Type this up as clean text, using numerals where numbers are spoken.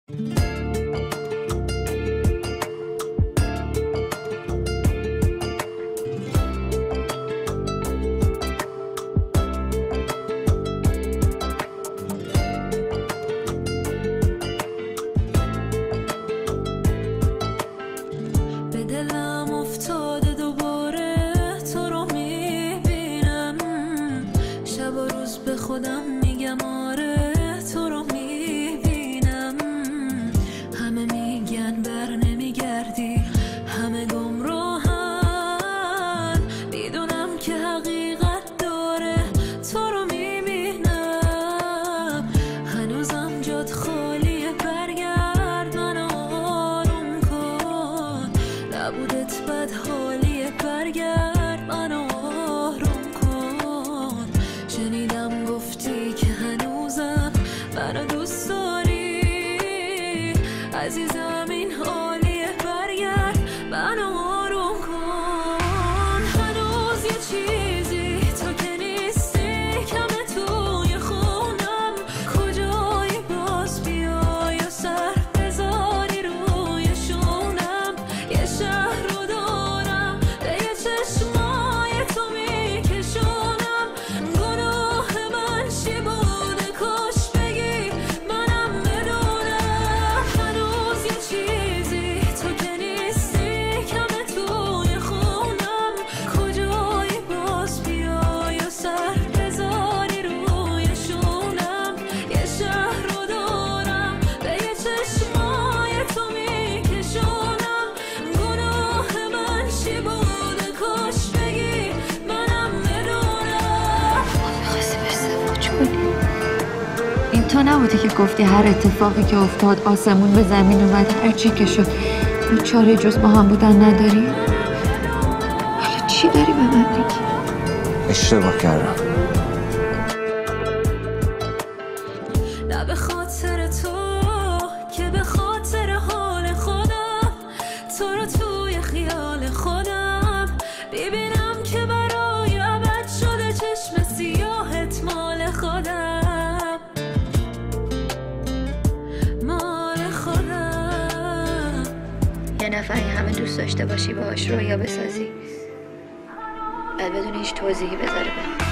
به دلم افتاده دوباره تو رو میبینم، شب و روز به خودم میگم آره تو رو میبینم. همه میگن بر نمیگردی، همه گمراهن، میدونم که حقیقت داره تو رو میبینم. هنوزم جات خالیه، برگرد منو آروم کن، نبودت بد حالیه، برگرد منو آروم کن. شنیدم گفتی که هنوزم منو دوست داری، عزیزم این حالیه، برگرد منو آروم کن. هنوز یه چیزی تو که نیستی کمه توی خونم، کجایی باز بیای و سر بذاری روی شونم. یه شهر رو دارم به یه چشمای تو میکشونم، گناه من چی بوده کاش بگی منم بدونم. هنوز یه چیزی تو که نیستی کمه توی خونم، کجایی باز بیای و سر بذاری روی شونم. یه شهر رو دارم به یه چشمای تو میکشونم، گناه من چی بوده کاش بگی منم بدونم. میخواستی بهش ازدواج کنی؟ این تو نبودی که گفتی هر اتفاقی که افتاد آسمون به زمین اومد، هر چی که شد هیچ چاره جز با هم بودن نداری؟ حالا چی داری به من میگی؟ اشتباه کردم. نه به خاطر تو که به خاطر حال خودم، تو رو توی خیال خودم ببینم که برای ابد شده چشم سیاهت مال خودم، مال خودم. یه نفری همه دوست داشته باشی باهاش رویا بسازی، بعد بدون هیچ توضیحی بذاره بره.